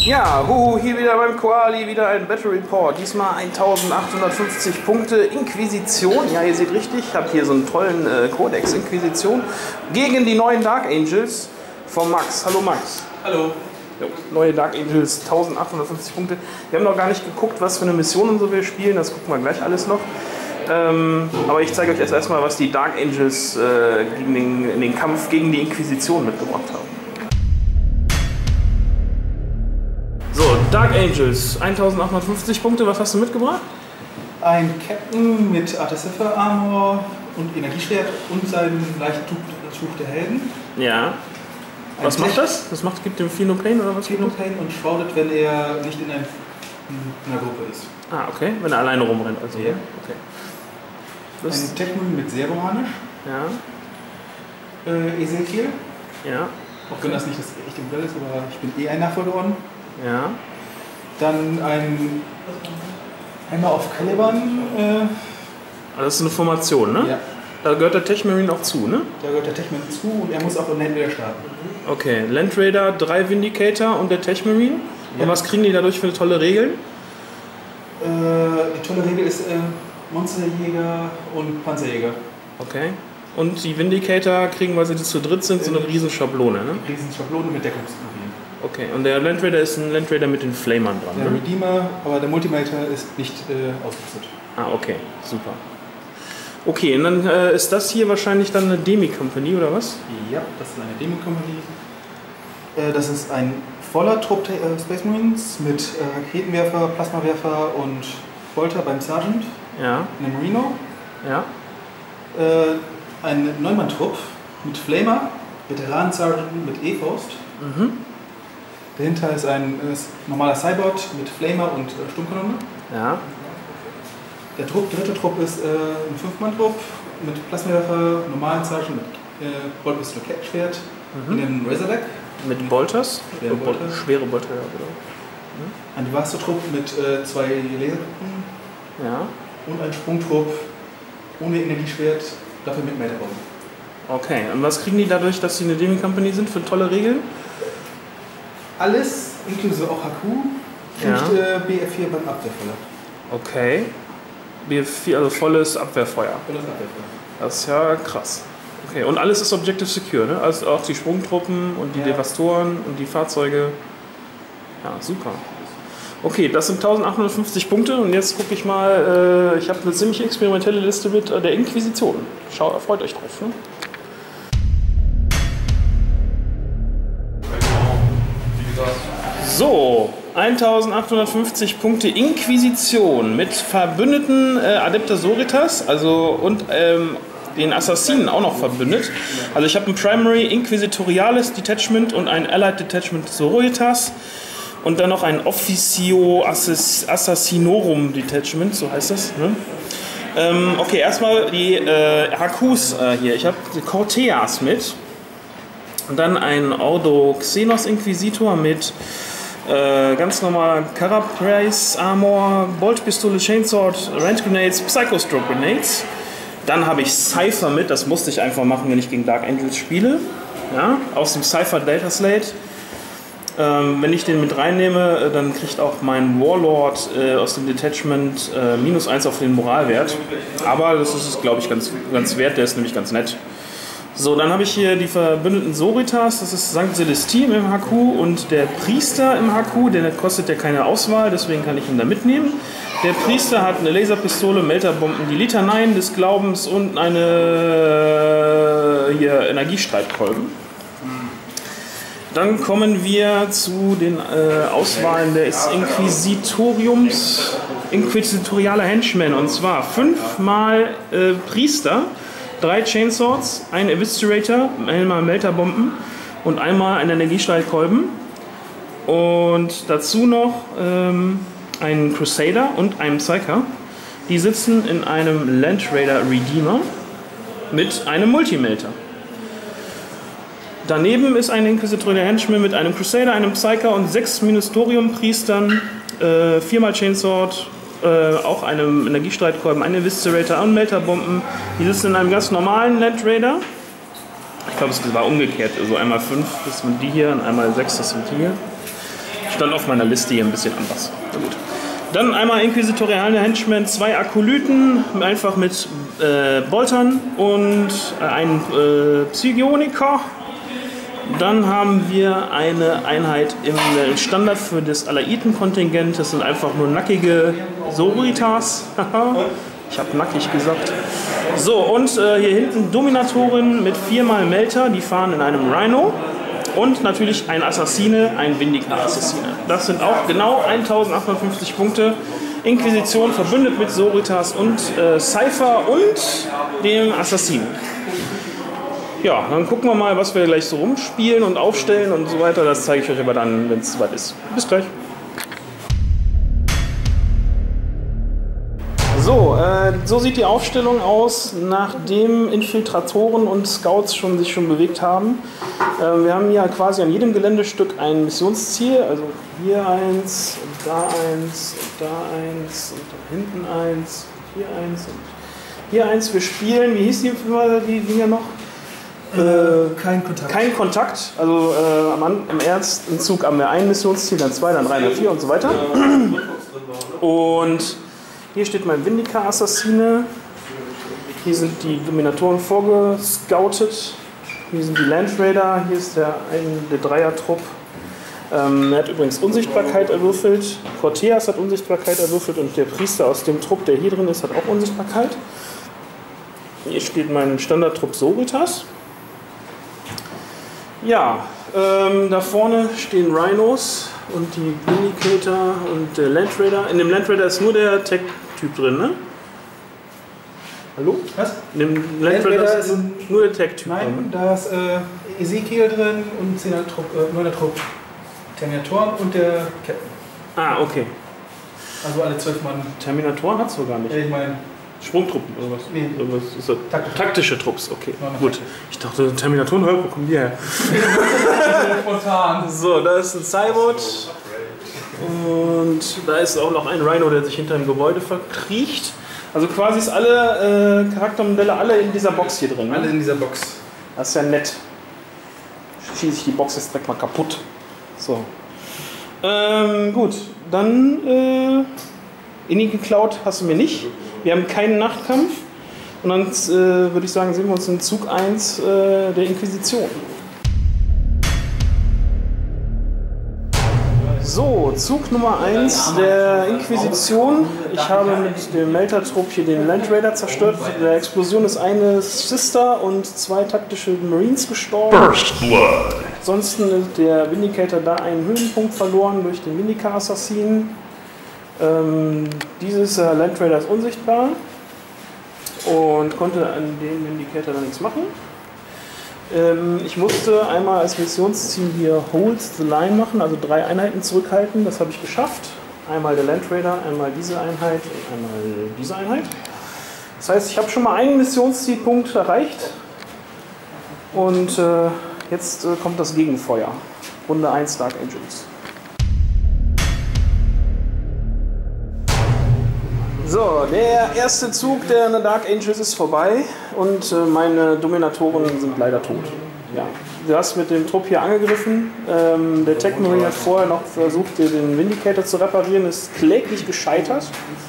Ja, hier wieder beim Koali, wieder ein Battle Report. Diesmal 1850 Punkte Inquisition. Ja, ihr seht richtig, ich habe hier so einen tollen Codex Inquisition gegen die neuen Dark Angels von Max. Hallo Max. Hallo. Jo, neue Dark Angels, 1850 Punkte. Wir haben noch gar nicht geguckt, was für eine Mission und so wir spielen. Das gucken wir gleich alles noch. Aber ich zeige euch jetzt erstmal, was die Dark Angels in den Kampf gegen die Inquisition mitgebracht haben. So, Dark Angels, 1850 Punkte, was hast du mitgebracht? Ein Captain mit Artificer Armor und Energieschwert und seinem leichten Tuch der Helden. Ja. Was macht das? Das gibt dem Feel No Pain oder was? Feel No Pain und shroudet, wenn er nicht in einer Gruppe ist. Ah, okay. Wenn er alleine rumrennt. Also. Ja. Okay. Ein Techmoon mit Servohanisch. Ja. Ezekiel. Ja. Auch wenn das nicht das echte Modell ist, aber ich bin eh ein Nachfolger geworden. Ja. Dann einmal auf Caliban. Das ist eine Formation, ne? Ja. Da gehört der Techmarine auch zu, ne? Da gehört der Techmarine zu und er muss auch in Land Raider starten. Okay, Land Raider, 3 Vindicator und der Techmarine. Ja. Und was kriegen die dadurch für tolle Regeln? Die tolle Regel ist Monsterjäger und Panzerjäger. Okay. Und die Vindicator kriegen, weil sie zu dritt sind, so eine riesen Schablone, ne? Riesen Schablone mit Deckungsprofil. Okay, und der Land Raider ist ein Land Raider mit den Flamern dran. Der ne? Redeemer, aber der Multimator ist nicht ausgerüstet. Ah, okay, super. Okay, und dann ist das hier wahrscheinlich dann eine Demi-Company, oder was? Ja, das ist eine Demi-Company. Das ist ein voller Trupp Space Marines mit Raketenwerfer, Plasmawerfer und Bolter beim Sergeant. Ja. Eine Merino. Ja. Ein Neumann-Trupp mit Flamer, Veteranen-Sergeant mit E-Faust. Mhm. Dahinter ist ein normaler Cybot mit Flamer und Sturmkanone. Ja. Der dritte Trupp ist ein 5-Mann-Trupp mit Plasmawerfer, normalen Sergeant mit Boltpistole Schwert, in einem Razorback. Mit Bolters? Schwere Bolter. Schwere Bolter, ja, genau. Ein Devastator-Trupp mit 2 Laserkutten. Ja. Und ein Sprungtrupp ohne Energieschwert, dafür mit Melderbomben. Okay, und was kriegen die dadurch, dass sie eine Demi-Company sind, für tolle Regeln? Alles, inklusive auch HQ, kriegt BF4 beim Abwehrfeuer. Okay. BF4, also volles Abwehrfeuer. Volles Abwehrfeuer. Das ist ja krass. Okay, und alles ist Objective Secure, ne? Also auch die Sprungtruppen und die Devastoren und die Fahrzeuge. Ja, super. Okay, das sind 1850 Punkte und jetzt gucke ich mal, ich habe eine ziemlich experimentelle Liste mit der Inquisition. Freut euch drauf, ne? So, 1850 Punkte Inquisition mit verbündeten Adepta Sororitas, also und den Assassinen auch noch verbündet. Also ich habe ein Primary Inquisitoriales Detachment und ein Allied Detachment Sororitas und dann noch ein Officio Assassinorum Detachment, so heißt das. Ne? Okay, erstmal die HQs hier. Ich habe Corteas mit und dann ein Ordo Xenos Inquisitor mit ganz normal Carapace Armor, Boltpistole, Chainsword, Range Grenades, Psycho-Stroke Grenades. Dann habe ich Cypher mit, das musste ich einfach machen, wenn ich gegen Dark Angels spiele. Ja, aus dem Cypher Delta Slate. Wenn ich den mit reinnehme, dann kriegt auch mein Warlord aus dem Detachment -1 auf den Moralwert. Aber das ist, glaube ich, ganz wert, der ist nämlich ganz nett. So, dann habe ich hier die verbündeten Sororitas, das ist St. Celestin im HQ und der Priester im HQ, der kostet ja keine Auswahl, deswegen kann ich ihn da mitnehmen. Der Priester hat eine Laserpistole, Melterbomben, die Litaneien des Glaubens und eine Energiestreitkolben. Dann kommen wir zu den Auswahlen des Inquisitoriums, Inquisitorialer Henchmen, und zwar 5-mal Priester, 3 Chainswords, ein Eviscerator, einmal Melterbomben und einmal ein Energiestreitkolben. Und dazu noch einen Crusader und einen Psyker. Die sitzen in einem Land Raider Redeemer mit einem Multimelter. Daneben ist ein Inquisitorialer Henchman mit einem Crusader, einem Psyker und 6 Ministerium-Priestern, 4-mal Chainsword, auch einem Energiestreitkolben, einen Eviscerator und Melterbomben. Die sitzen in einem ganz normalen Land Raider. Ich glaube, es war umgekehrt. Also einmal 5, das sind die hier, und einmal 6, das sind die hier. Stand auf meiner Liste hier ein bisschen anders. Na gut. Dann einmal Inquisitoriale Henchmen, 2 Akolyten, einfach mit Boltern und ein Psioniker. Dann haben wir eine Einheit im Standard für das Alaiten-Kontingent. Das sind einfach nur nackige Sororitas. Ich habe nackig gesagt. So, und hier hinten Dominatoren mit 4x Melter. Die fahren in einem Rhino. Und natürlich ein Assassine, ein Vindica-Assassine. Das sind auch genau 1850 Punkte. Inquisition verbündet mit Soritas und Cypher und dem Assassinen. Ja, dann gucken wir mal, was wir gleich so rumspielen und aufstellen und so weiter. Das zeige ich euch aber dann, wenn es soweit ist. Bis gleich. So, so sieht die Aufstellung aus, nachdem Infiltratoren und Scouts sich schon bewegt haben. Wir haben hier quasi an jedem Geländestück ein Missionsziel. Also hier eins, und da eins, und da eins, und da hinten eins, und hier eins und hier eins. Wir spielen, wie hieß die Dinger noch? Kein Kontakt. Kein Kontakt. Also im ersten Zug haben wir ein Missionsziel, dann 2, dann 3, dann 4 und so weiter. Und hier steht mein Vindica-Assassine. Hier sind die Dominatoren vorgescoutet. Hier sind die Land Raider. Hier ist der Dreier-Trupp. Er hat übrigens Unsichtbarkeit erwürfelt. Corteas hat Unsichtbarkeit erwürfelt und der Priester aus dem Trupp, der hier drin ist, hat auch Unsichtbarkeit. Hier steht mein Standardtrupp Soritas. Ja, da vorne stehen Rhinos und die Vindicator und der Land Raider. In dem Land Raider ist nur der Tech-Typ drin, ne? Hallo? Was? In dem Land Raider ist nur der Tech-Typ drin. Nein, da ist Ezekiel drin und 10er Trupp, 9er Trupp Terminatoren und der Captain. Ah, okay. Also alle 12 Mann. Terminatoren hat es so gar nicht. Ich meine, Sprungtruppen oder was? Nee. Was ist das? Taktische Trupps, okay. Ja, gut. Ich dachte, Terminatoren, wo kommen die her? spontan. So, da ist ein Cybot. Und da ist auch noch ein Rhino, der sich hinter einem Gebäude verkriecht. Also quasi ist alle Charaktermodelle alle in dieser Box hier drin. Ne? Alle in dieser Box. Das ist ja nett. Schieße ich die Box jetzt direkt mal kaputt. So. Gut, dann Inni geklaut hast du mir nicht. Wir haben keinen Nachtkampf. Und dann würde ich sagen, sehen wir uns in Zug 1 der Inquisition. So, Zug Nummer 1 der Inquisition. Ich habe mit dem Melter-Trupp hier den Land Raider zerstört. In der Explosion ist eine Sister und 2 taktische Marines gestorben. First Blood. Ansonsten ist der Vindicator da einen Höhenpunkt verloren durch den Vindica-Assassin. Dieses Land Raider ist unsichtbar und konnte an dem Vindicator dann nichts machen. Ich musste einmal als Missionsziel hier Hold the Line machen, also 3 Einheiten zurückhalten. Das habe ich geschafft. Einmal der Land Raider, einmal diese Einheit und einmal diese Einheit. Das heißt, ich habe schon mal einen Missionszielpunkt erreicht. Und jetzt kommt das Gegenfeuer. Runde 1 Dark Angels. So, der erste Zug der Dark Angels ist vorbei und meine Dominatoren sind leider tot. Ja. Du hast mit dem Trupp hier angegriffen. Der Tech Marine hat vorher noch versucht, den Vindicator zu reparieren, ist kläglich gescheitert.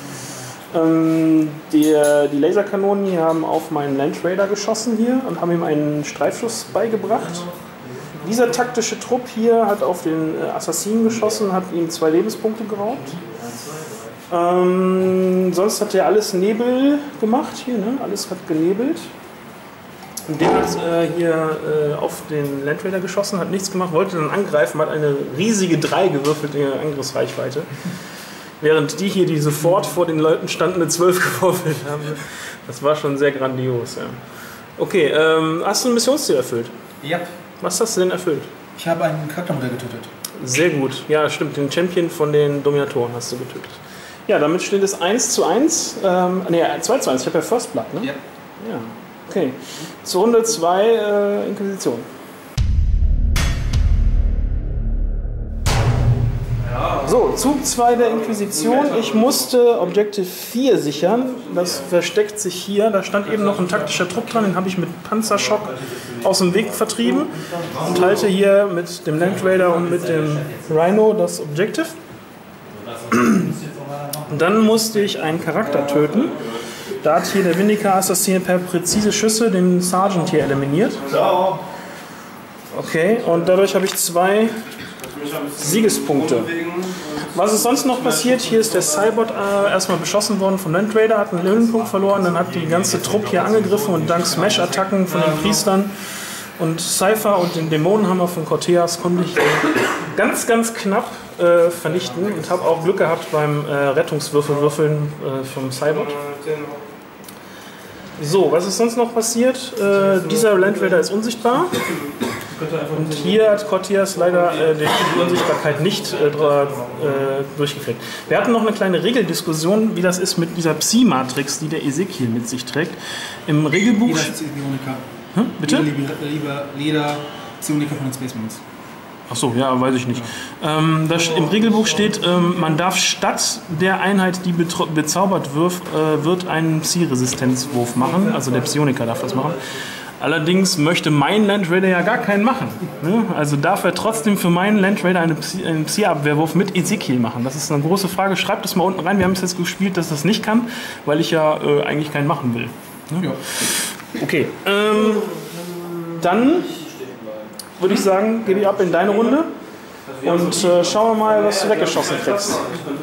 Die Laserkanonen hier haben auf meinen Land Raider geschossen hier und haben ihm einen Streifschuss beigebracht. Dieser taktische Trupp hier hat auf den Assassinen geschossen, hat ihm 2 Lebenspunkte geraubt. Sonst hat er alles Nebel gemacht hier, ne? Alles hat genebelt. Und der hat hier auf den Land Raider geschossen, hat nichts gemacht, wollte dann angreifen, hat eine riesige 3 gewürfelt in der Angriffsreichweite. Während die hier, die sofort vor den Leuten standen, eine 12 geworfelt haben. Das war schon sehr grandios, ja. Okay, hast du ein Missionsziel erfüllt? Ja. Was hast du denn erfüllt? Ich habe einen Charaktermodell getötet. Sehr gut. Ja, stimmt. Den Champion von den Dominatoren hast du getötet. Ja, damit steht es 1:1. Ne, 2:1. Ich habe ja First Blood, ne? Ja. Ja. Okay. Zur Runde 2 Inquisition. So, Zug 2 der Inquisition. Ich musste Objective 4 sichern. Das versteckt sich hier. Da stand eben noch ein taktischer Trupp dran. Den habe ich mit Panzerschock aus dem Weg vertrieben und halte hier mit dem Land Raider und mit dem Rhino das Objective. Dann musste ich einen Charakter töten. Da hat hier der Vindicator-Assassine per präzise Schüsse den Sergeant hier eliminiert. Okay, und dadurch habe ich 2 Siegespunkte. Was ist sonst noch passiert? Hier ist der Cybot erstmal beschossen worden vom Land Raider, hat einen Lebenpunkt verloren, dann hat die ganze Truppe hier angegriffen und dank Smash-Attacken von den Priestern und Cypher und den Dämonenhammer von Corteas konnte ich ganz, ganz knapp vernichten und habe auch Glück gehabt beim Rettungswürfeln vom Cybot. So, was ist sonst noch passiert? Dieser Land Raider ist unsichtbar. Und hier hat Corteas leider die Unsichtbarkeit nicht durchgeführt. Wir hatten noch eine kleine Regeldiskussion, wie das ist mit dieser Psi-Matrix, die der Ezekiel mit sich trägt. Im Regelbuch... Bitte? Leder Psionika von den Space Marines. Ach so, ja, weiß ich nicht. Im Regelbuch steht, man darf statt der Einheit, die bezaubert wird einen Psi-Resistenzwurf machen. Also der Psioniker darf das machen. Allerdings möchte mein Land Raider ja gar keinen machen. Ne? Also darf er trotzdem für meinen Land Raider einen Psi-Abwehrwurf mit Ezekiel machen? Das ist eine große Frage. Schreibt es mal unten rein. Wir haben es jetzt gespielt, dass das nicht kann, weil ich ja eigentlich keinen machen will. Ne? Ja. Okay. Dann würde ich sagen, gebe ich ab in deine Runde und schauen wir mal, was du weggeschossen kriegst.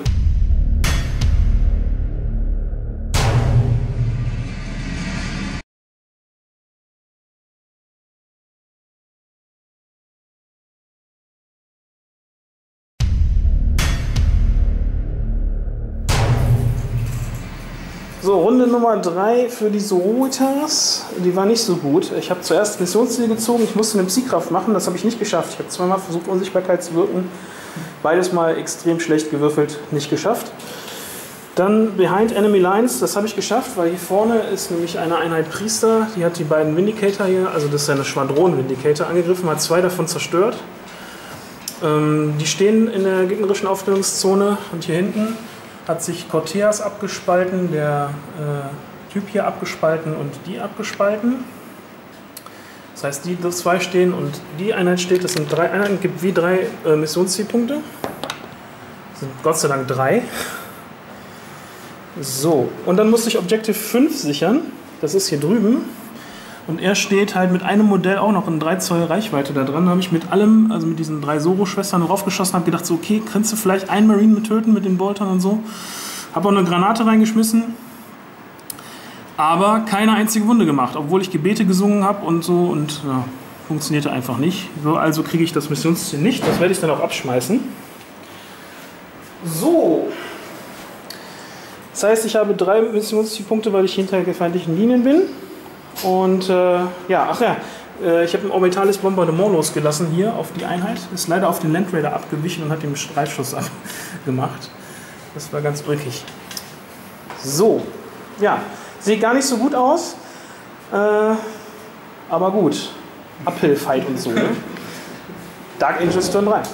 So, Runde Nummer 3 für die Sororitas. Die war nicht so gut. Ich habe zuerst Missionsziel gezogen, ich musste eine Psykraft machen, das habe ich nicht geschafft. Ich habe zweimal versucht, Unsichtbarkeit zu wirken. Beides mal extrem schlecht gewürfelt, nicht geschafft. Dann Behind Enemy Lines, das habe ich geschafft, weil hier vorne ist nämlich eine Einheit Priester, die hat die beiden Vindicator hier, also das ist eine Schwadron-Vindicator, angegriffen, hat 2 davon zerstört. Die stehen in der gegnerischen Aufstellungszone und hier hinten hat sich Corteas abgespalten, der Typ hier abgespalten und die abgespalten. Das heißt, die 2 stehen und die Einheit steht. Das sind 3 Einheiten, gibt wie 3 Missionszielpunkte. Das sind Gott sei Dank 3. So, und dann musste ich Objective 5 sichern. Das ist hier drüben. Und er steht halt mit einem Modell auch noch in 3 Zoll Reichweite da dran. Da habe ich mit allem, also mit diesen 3 Soro-Schwestern raufgeschossen, habe gedacht, so, okay, kannst du vielleicht einen Marine mit töten mit den Boltern und so. Habe auch eine Granate reingeschmissen, aber keine einzige Wunde gemacht, obwohl ich Gebete gesungen habe und so und ja, funktionierte einfach nicht. So, also kriege ich das Missionsziel nicht, das werde ich dann auch abschmeißen. So. Das heißt, ich habe 3 Missionszielpunkte, weil ich hinter feindlichen Linien bin. Und ja, ach ja, ich habe ein orbitales Bombardement losgelassen hier auf die Einheit. Ist leider auf den Land Raider abgewichen und hat den Streifschuss gemacht. Das war ganz ulkig. So, ja, sieht gar nicht so gut aus. Aber gut. Uphill-Fight und so. Ne? Dark Angels Turn 3.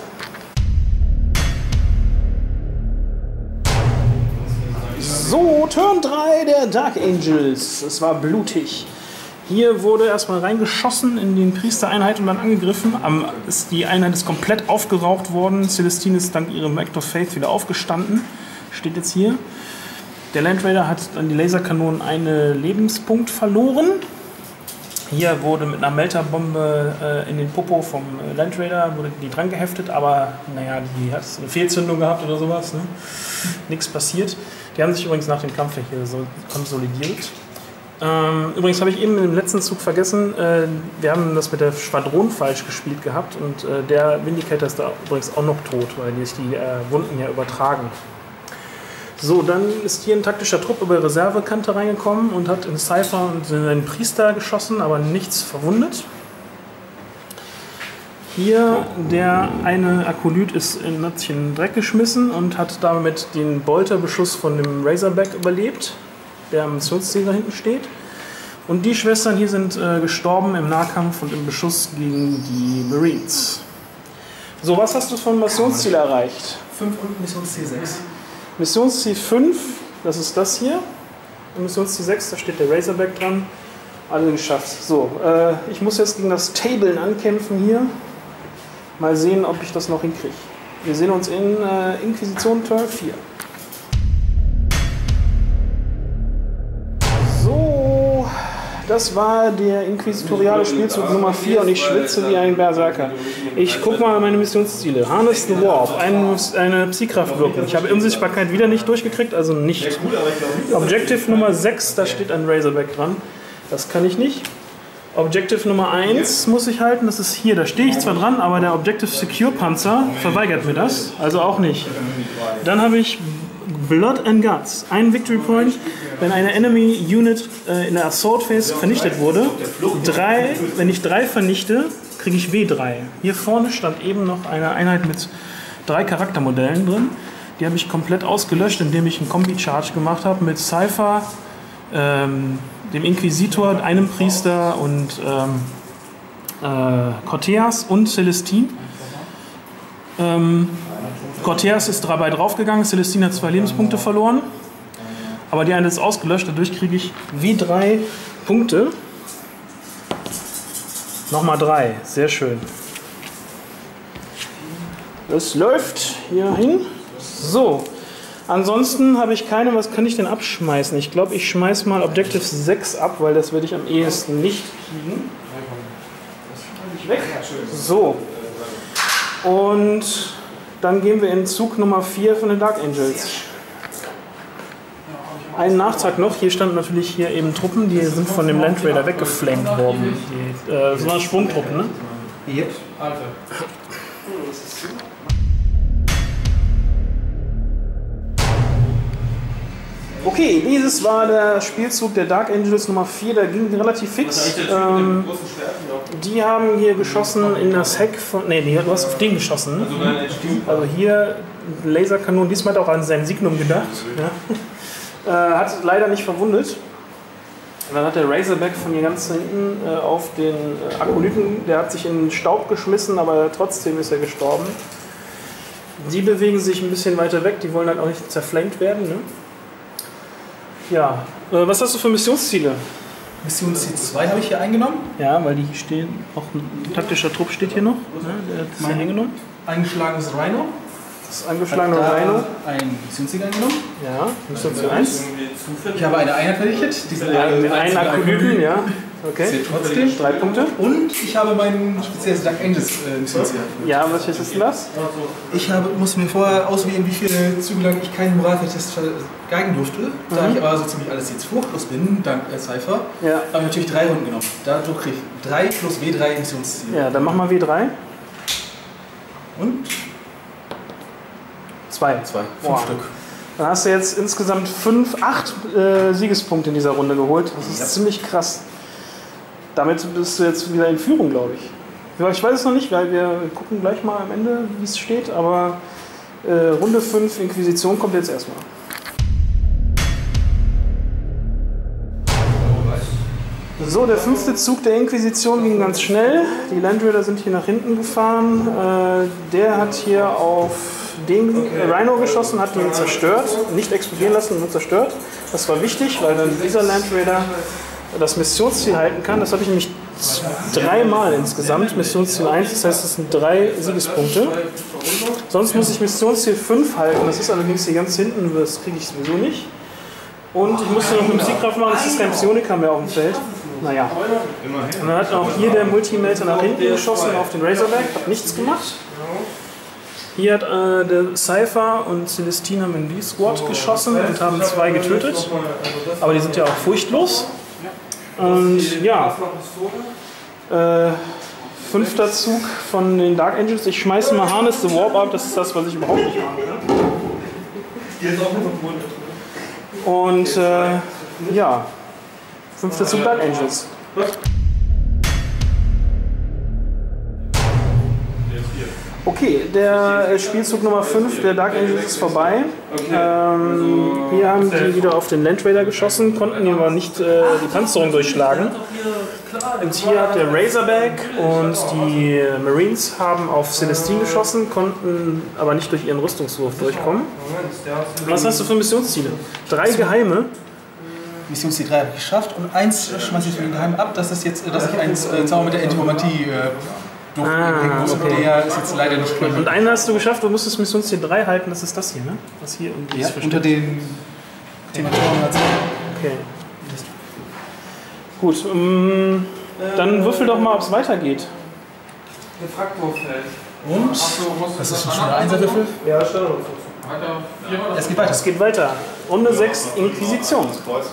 So, Turn 3 der Dark Angels. Es war blutig. Hier wurde erstmal reingeschossen in den Priestereinheit und dann angegriffen. Die Einheit ist komplett aufgeraucht worden. Celestine ist dank ihrem Act of Faith wieder aufgestanden. Steht jetzt hier. Der Land Raider hat an die Laserkanonen einen Lebenspunkt verloren. Hier wurde mit einer Melterbombe in den Popo vom Land Raider wurde die dran geheftet, aber naja, die hat eine Fehlzündung gehabt oder sowas. Ne? Nichts passiert. Die haben sich übrigens nach dem Kampf hier so konsolidiert. Übrigens habe ich eben im letzten Zug vergessen, wir haben das mit der Schwadron falsch gespielt gehabt und der Vindicator ist da übrigens auch noch tot, weil die sich die Wunden ja übertragen. So, dann ist hier ein taktischer Trupp über die Reservekante reingekommen und hat in Cypher und in einen Priester geschossen, aber nichts verwundet. Hier der eine Akolyt ist in den Dreck geschmissen und hat damit den Bolterbeschuss von dem Razorback überlebt, der am Missionsziel da hinten steht. Und die Schwestern hier sind gestorben im Nahkampf und im Beschuss gegen die Marines. So, was hast du vom Missionsziel erreicht? 5 und Missionsziel 6. Missionsziel 5, das ist das hier. Und Missionsziel 6, da steht der Razorback dran. Alle geschafft. So, ich muss jetzt gegen das Tablen ankämpfen hier. Mal sehen, ob ich das noch hinkriege. Wir sehen uns in Inquisition Turn 4. So, das war der inquisitoriale Spielzug Nummer 4 und ich schwitze wie ein Berserker. Ich gucke mal meine Missionsziele. Harness the Warp, eine Psykraftwirkung. Ich habe Unsichtbarkeit wieder nicht durchgekriegt, also nicht. Objective Nummer 6, da steht ein Razorback dran. Das kann ich nicht. Objective Nummer 1 muss ich halten, das ist hier, da stehe ich zwar dran, aber der Objective Secure Panzer verweigert mir das, also auch nicht. Dann habe ich Blood and Guts, ein Victory Point, wenn eine Enemy Unit in der Assault Phase vernichtet wurde. Wenn ich 3 vernichte, kriege ich W3. Hier vorne stand eben noch eine Einheit mit 3 Charaktermodellen drin. Die habe ich komplett ausgelöscht, indem ich einen Kombi-Charge gemacht habe mit Cypher, dem Inquisitor, einem Priester und Corteas und Celestine. Corteas ist dabei draufgegangen, Celestine hat 2 Lebenspunkte verloren. Aber die eine ist ausgelöscht, dadurch kriege ich W3 Punkte. Nochmal 3, sehr schön. Es läuft hier hin. So. Ansonsten habe ich keine, was kann ich denn abschmeißen? Ich glaube, ich schmeiß mal Objective 6 ab, weil das werde ich am ehesten nicht kriegen. Weg. So. Und dann gehen wir in Zug Nummer 4 von den Dark Angels. Ein Nachtrag noch, hier standen natürlich hier eben Truppen, die sind von dem Land Raider weggeflankt worden. Das waren Schwungtruppen, ne? Yep. Okay, dieses war der Spielzug der Dark Angels Nummer 4, der ging relativ fix. Die haben hier geschossen in das Heck von. Ne, du hast auf den geschossen. Ne? Also hier Laserkanonen, diesmal hat er auch an sein Signum gedacht. Ja. Hat leider nicht verwundet. Dann hat der Razorback von hier ganz hinten auf den Akolyten, der hat sich in den Staub geschmissen, aber trotzdem ist er gestorben. Die bewegen sich ein bisschen weiter weg, die wollen halt auch nicht zerflankt werden. Ne? Ja, was hast du für Missionsziele? Missionsziel 2 habe ich hier eingenommen. Ja, weil die hier stehen, auch ein taktischer Trupp steht hier noch. Ne? Der hat es hier hingenommen. Eingeschlagenes Rhino. Das angeschlagene Rhino. Ein Missionsziel eingenommen. Ja, Missionsziel 1. Ich habe eine Einheit vernichtet. Einen Akolyten, ja. Okay. Zählt trotzdem. 3 Punkte. Und ich habe mein spezielles Dark Angels Missionsziel. Ja, was ist denn das? Ich muss mir vorher auswählen, wie viele Züge lang ich keinen Moraltest geigen durfte. Da ich aber so ziemlich alles jetzt furchtlos bin, dank Cypher, habe ich natürlich 3 Runden genommen. Dadurch kriege ich 3 plus W3 Missionsziele. Ja, dann mach mal W3. Und? 2. 5 Stück. Dann hast du jetzt insgesamt 8 Siegespunkte in dieser Runde geholt. Das ist ziemlich krass. Damit bist du jetzt wieder in Führung, glaube ich. Ich weiß es noch nicht, weil wir gucken gleich mal am Ende, wie es steht. Aber Runde 5 Inquisition kommt jetzt erstmal. So, der 5. Zug der Inquisition ging ganz schnell. Die Land Raider sind hier nach hinten gefahren. Der hat hier auf den Rhino geschossen, hat ihn zerstört. Nicht explodieren lassen, nur zerstört. Das war wichtig, weil dann dieser Land Raider das Missionsziel halten kann. Das habe ich nämlich 3 Mal insgesamt. Missionsziel 1, das heißt, es sind 3 Siegespunkte. Sonst muss ich Missionsziel 5 halten. Das ist allerdings hier ganz hinten, das kriege ich sowieso nicht. Und ich musste noch eine Musikkraft machen, es ist kein Psioniker mehr auf dem Feld. Naja. Und dann hat auch hier der Multimator nach hinten geschossen auf den Razorback, hat nichts gemacht. Hier hat der Cypher und Celestine haben in die Squad geschossen und haben 2 getötet. Aber die sind ja auch furchtlos. Und ja, 5. Zug von den Dark Angels. Ich schmeiße mal Harness the Warp ab, das ist das, was ich überhaupt nicht machen kann. Und ja, 5. Zug Dark Angels. Okay, der Spielzug Nummer 5, der Dark Angels, ist vorbei. Hier haben die wieder auf den Land Raider geschossen, konnten aber nicht die Panzerung durchschlagen. Und hier hat der Razorback und die Marines haben auf Celestine geschossen, konnten aber nicht durch ihren Rüstungswurf durchkommen. Was hast du für Missionsziele? 3 geheime. Missionsziel 3 habe ich geschafft und eins schmeiße ich geheim ab, dass ich eins Zauber mit der Entomomantie durchbringen muss. Okay. Der ist jetzt leider nicht drin. Und einen hast du geschafft, du musstest Missionsziel 3 halten, das ist das hier, ne? Was hier und ja, unter den Thematoren. Okay. Gut, dann würfel doch mal, ob es weitergeht. Der Fraktwurffeld. Und? Das ist schon ein Einserwürfel? Ja, Standard. Es geht weiter. Es geht weiter. Runde 6, Inquisition.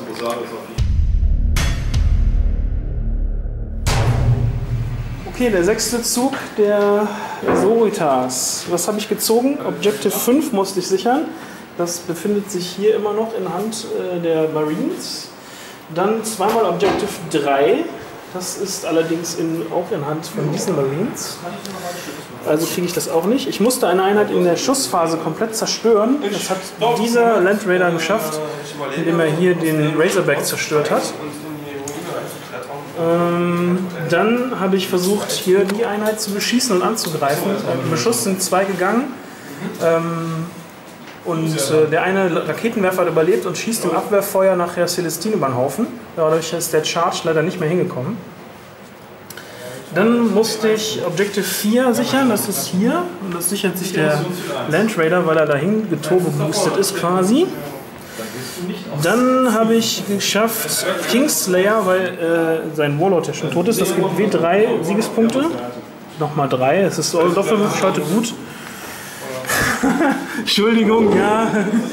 Okay, der 6. Zug der Soritas. Was habe ich gezogen? Objective 5 musste ich sichern. Das befindet sich hier immer noch in Hand der Marines. Dann zweimal Objective 3. Das ist allerdings auch in Hand von diesen Marines. Also kriege ich das auch nicht. Ich musste eine Einheit in der Schussphase komplett zerstören. Das hat dieser Land Raider geschafft, indem er hier den Razorback zerstört hat. Dann habe ich versucht, hier die Einheit zu beschießen und anzugreifen. Im Beschuss sind 2 gegangen. Und der eine Raketenwerfer hat überlebt und schießt im Abwehrfeuer nachher Celestine über den Haufen. Dadurch ist der Charge leider nicht mehr hingekommen. Dann musste ich Objective 4 sichern, das ist hier. Und das sichert sich der Land Raider, weil er dahin geturbo-boostet ist quasi. Dann habe ich geschafft Kingslayer, weil sein Warlord ja schon tot ist. Das gibt W3 Siegespunkte. Nochmal 3, es ist Doppelwürfel heute gut. Entschuldigung, ja.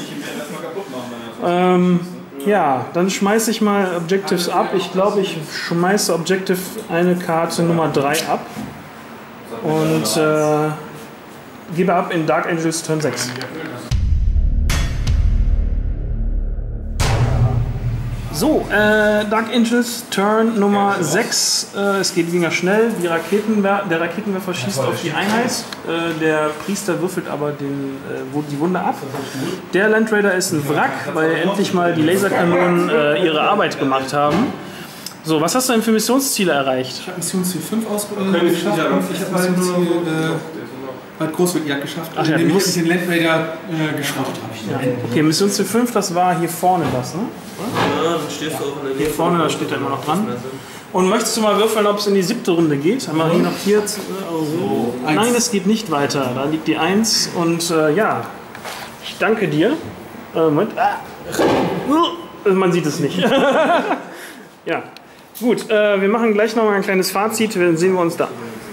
Ja, dann schmeiße ich mal Objectives ab. Ich glaube, ich schmeiße Objective eine Karte Nummer 3 ab. Und gebe ab in Dark Angels Turn 6. So, Dark Angels Turn Nummer 6. Es geht weniger schnell. Der Raketenwerfer schießt auf die Einheit. Der Priester würfelt aber die Wunde ab. Der Land Raider ist ein Wrack, weil endlich mal die Laserkanonen ihre Arbeit gemacht haben. So, was hast du denn für Missionsziele erreicht? Ich habe Missionsziel 5 geschafft und ich habe Missionsziel Großwildjagd geschafft, indem ich den Land Raider geschrottet habe. Ja. Okay, Missionsziel 5, das war hier vorne das, ne? Ja, dann stehst du auch in der Nähe. Hier vorne, da steht er immer noch dran. Und möchtest du mal würfeln, ob es in die 7. Runde geht? Haben wir hier noch hier. Nein, es geht nicht weiter. Da liegt die 1 und ja, ich danke dir. Moment. Man sieht es nicht. Ja, gut. Wir machen gleich noch mal ein kleines Fazit. Dann sehen wir uns da.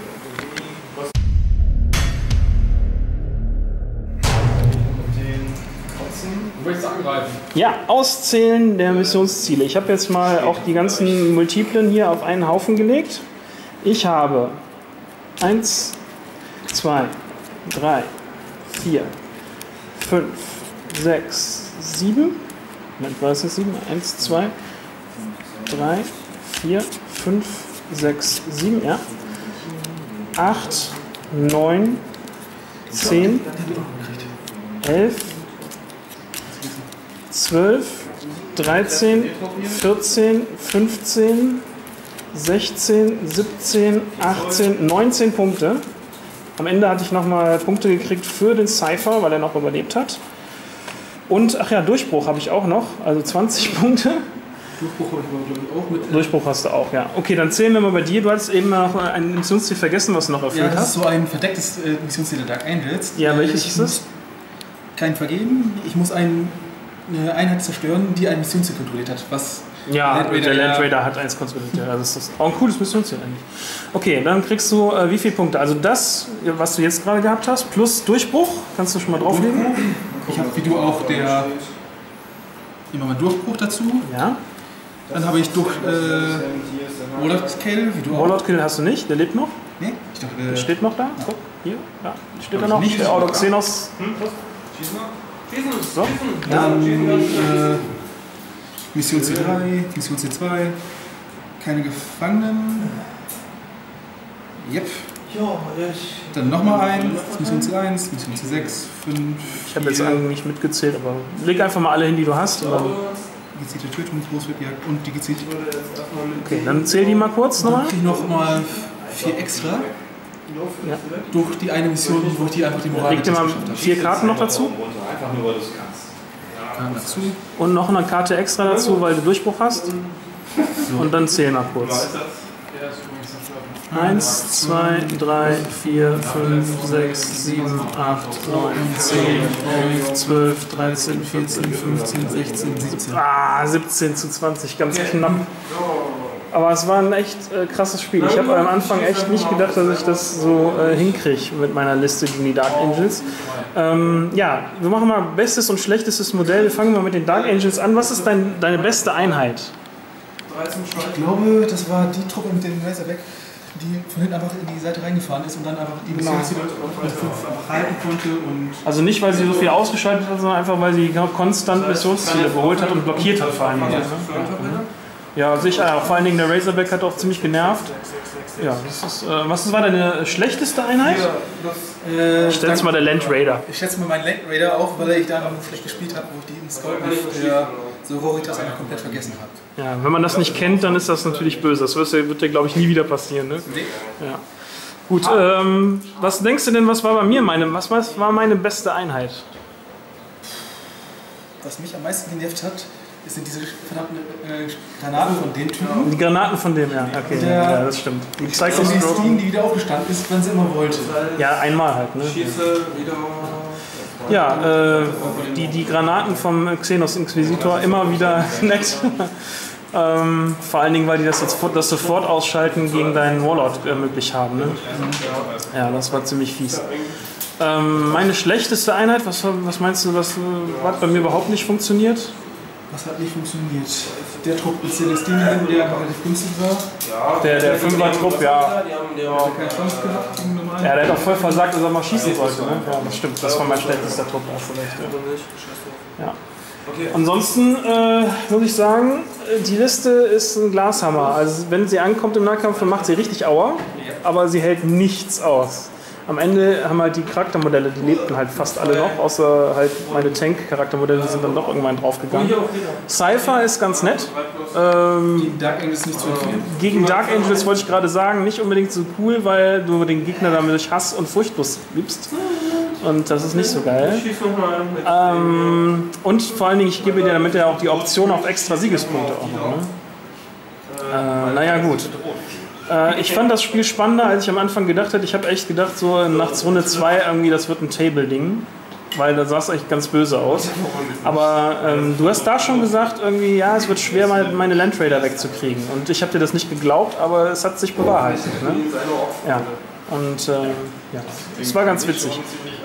Ja, Auszählen der Missionsziele. Ich habe jetzt mal auch die ganzen Multiplen hier auf einen Haufen gelegt. Ich habe 1, 2, 3, 4, 5, 6, 7. Moment, war es jetzt 7? 1, 2, 3, 4, 5, 6, 7, ja. 8, 9, 10, 11, 12, 13, 14, 15, 16, 17, 18, 19 Punkte. Am Ende hatte ich nochmal Punkte gekriegt für den Cypher, weil er noch überlebt hat. Und, ach ja, Durchbruch habe ich auch noch, also 20 Punkte. Durchbruch habe ich glaube ich auch mit. Durchbruch hast du auch, ja. Okay, dann zählen wir mal bei dir. Du hattest eben noch ein Missionsziel vergessen, was du noch erfüllt hast. Ja, das ist so ein verdecktes Missionsziel der Dark Angels. Ja, welches ist das? Kein Vergeben. Ich muss eine Einheit zerstören, die ein Missionsziel kontrolliert hat. Was ja, der Land Raider hat eins kontrolliert. Also das ist auch ein cooles Missionsziel eigentlich. Okay, dann kriegst du wie viele Punkte? Also das, was du jetzt gerade gehabt hast, plus Durchbruch. Kannst du schon mal drauflegen? Ich habe wie du auch immer mal Durchbruch dazu. Ja. Dann habe ich durch Warlord Kill, wie du auch. Warlord Kill hast du nicht, der lebt noch. Nee, ich dachte, der steht noch da. Guck, hier, ja, steht er noch. Der Audoxenos. So. Dann Mission C3, Mission C2, keine Gefangenen. Yep. Dann nochmal ein, Mission C1, Mission C6, 5. Ich habe jetzt eigentlich nicht mitgezählt, aber leg einfach mal alle hin, die du hast. Und dann gezielte Tötung, Großwildjagd und die gezielte. Okay, dann zähl die mal kurz nochmal. Dann kriege ich nochmal 4 extra. Ja. Durch die eine Mission, wo ich die einfach die Moral leg dir mal 4 Karten noch dazu. Karten dazu. Und noch eine Karte extra dazu, weil du Durchbruch hast. Und dann zähl mal kurz. 1, 2, 3, 4, 5, 6, 7, 8, 9, 10, 11, 12, 13, 14, 15, 16, 17. 17 zu 20, ganz knapp. Aber es war ein echt krasses Spiel. Ich habe am Anfang echt nicht gedacht, dass ich das so hinkriege mit meiner Liste gegen die Dark Angels. Ja, wir machen mal bestes und schlechtestes Modell. Wir fangen mal mit den Dark Angels an. Was ist deine beste Einheit? Ich glaube, das war die Truppe mit dem Razorback, die von hinten einfach in die Seite reingefahren ist und dann einfach die Missionsziele einfach halten konnte. Und also nicht, weil sie so viel ausgeschaltet hat, sondern einfach, weil sie konstant Missionsziele überholt hat und blockiert hat vor allem. Ja, sicher. Vor allen Dingen der Razorback hat auch ziemlich genervt. Ja, was war deine schlechteste Einheit? Ich schätze jetzt mal der Land Raider. Ich schätze mal meinen Land Raider auch, weil ich da noch schlecht gespielt habe, wo ich die Scout der Sororitas einfach komplett vergessen habe. Ja, wenn man das nicht kennt, dann ist das natürlich böse. Das wird dir, glaube ich, nie wieder passieren. Ne? Ja. Gut, was denkst du denn, was war bei mir was war meine beste Einheit? Was mich am meisten genervt hat, sind diese verdammten Granaten von dem Typen. Die Granaten von dem, ja. Okay, ja, das stimmt. Die Steam, die wieder aufgestanden ist, wann sie immer wollte. Ja, einmal halt, ne? Ja, die Granaten vom Xenos Inquisitor immer wieder nett. Vor allen Dingen, weil die das sofort ausschalten gegen deinen Warlord möglich haben. Ne? Ja, das war ziemlich fies. Meine schlechteste Einheit, was meinst du, was hat bei mir überhaupt nicht funktioniert? Was hat nicht funktioniert? Der Trupp mit Celestine, der relativ günstig war. Der 5er-Trupp, ja. Der hat keine Chance gehabt gegen normalen. Ja, der hat auch voll versagt, dass er mal schießen sollte. Ne? Ja, das stimmt. Das war mein schlechtester Trupp. Ja. Ansonsten muss ich sagen, die Liste ist ein Glashammer. Also wenn sie ankommt im Nahkampf, dann macht sie richtig Aua, aber sie hält nichts aus. Am Ende haben halt die Charaktermodelle, die lebten halt fast alle noch, außer halt meine Tank-Charaktermodelle, die sind dann doch irgendwann draufgegangen. Cypher ist ganz nett. Gegen Dark Angels nicht zu empfehlen? Gegen Dark Angels wollte ich gerade sagen, nicht unbedingt so cool, weil du den Gegner damit durch Hass und Furchtlos liebst. Und das ist nicht so geil. Und vor allen Dingen, ich gebe dir damit ja auch die Option auf extra Siegespunkte auch noch. Ne? Naja, gut. Ich fand das Spiel spannender, als ich am Anfang gedacht hätte. Ich habe echt gedacht, so nach Runde 2 irgendwie, das wird ein Table-Ding. Weil da sah es echt ganz böse aus. Aber du hast da schon gesagt, irgendwie, ja, es wird schwer, meine Land Raider wegzukriegen. Und ich habe dir das nicht geglaubt, aber es hat sich bewahrheitet. Ne? Ja. Und ja, es war ganz witzig.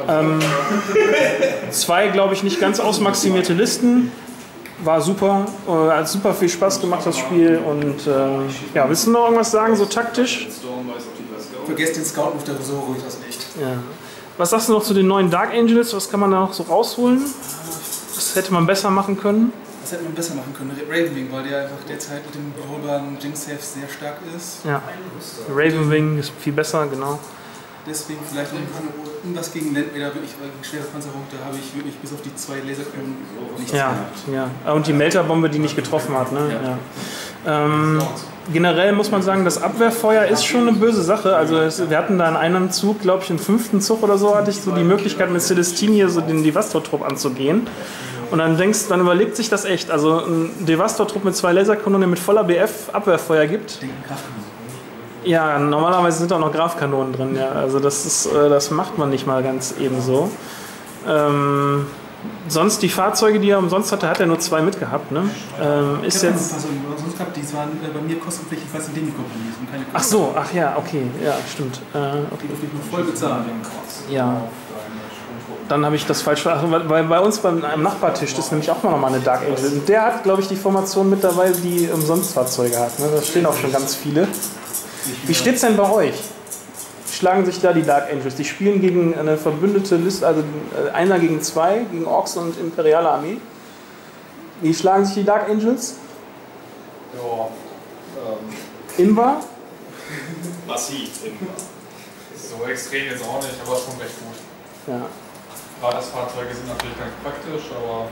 2, glaube ich, nicht ganz ausmaximierte Listen. War super, hat super viel Spaß gemacht, das Spiel. Und ja, willst du noch irgendwas sagen, so taktisch? Vergesst den Scout-Move der Sororitas nicht. Ja. Was sagst du noch zu den neuen Dark Angels? Was kann man da noch so rausholen? Was hätte man besser machen können? Was hätte man besser machen können? Ravenwing, weil der einfach derzeit mit dem überholbaren Jinx-Safe sehr stark ist. Ja, Ravenwing ist viel besser, genau. Deswegen vielleicht irgendwas gegen Land Raider, wirklich gegen schwere Panzerung, da habe ich wirklich bis auf die 2 Laserkanonen nichts gehabt. Ja. Und die Melterbombe, die nicht getroffen hat. Ne? Ja. Generell muss man sagen, das Abwehrfeuer ist schon eine böse Sache. Also wir hatten da in einem Zug, glaube ich, im 5. Zug oder so, hatte ich so die Möglichkeit mit Celestine hier so den Devastor-Trupp anzugehen. Und dann überlegt sich das echt. Also ein Devastor-Trupp mit 2 Laserkanonen, mit voller BF Abwehrfeuer gibt. Ja, normalerweise sind auch noch Grafkanonen drin, ja. Also das macht man nicht mal ganz ebenso. Sonst die Fahrzeuge, die er umsonst hatte, hat er nur 2 mitgehabt, ne? Ist jetzt. Sonst gehabt, die waren bei mir kostenpflichtig, falls in Demi-Kompanie und keine. Ach so, ach ja, okay, ja, stimmt. Okay. Die durfte ich nur voll bezahlen. Ja. Dann habe ich das falsch verstanden, weil bei uns am Nachbartisch ist nämlich auch noch mal eine Dark Angel. Und der hat, glaube ich, die Formation mit dabei, die umsonst Fahrzeuge hat. Ne? Da stehen auch schon ganz viele. Wie steht's denn bei euch? Schlagen sich da die Dark Angels? Die spielen gegen eine verbündete Liste, also 1 gegen 2, gegen Orks und Imperiale Armee. Wie schlagen sich die Dark Angels? Ja. Invar? Massiv. So extrem jetzt auch nicht, aber schon recht gut. Ja. Fahrzeuge sind natürlich ganz praktisch, aber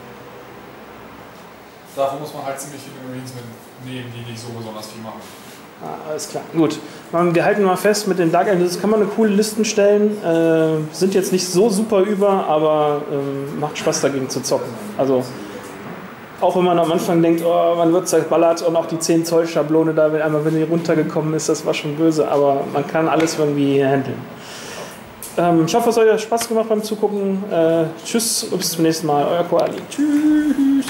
dafür muss man halt ziemlich viele Marines mitnehmen, die nicht so besonders viel machen. Alles klar. Gut. Wir halten mal fest, mit den Dark Angels kann man eine coole Listen stellen. Sind jetzt nicht so super über, aber macht Spaß dagegen zu zocken. Also auch wenn man am Anfang denkt, oh, man wird zerballert und auch die 10 Zoll Schablone da, wenn die runtergekommen ist, das war schon böse, aber man kann alles irgendwie handeln. Ich hoffe, es hat euch Spaß gemacht beim Zugucken. Tschüss und bis zum nächsten Mal. Euer Koali. Tschüss.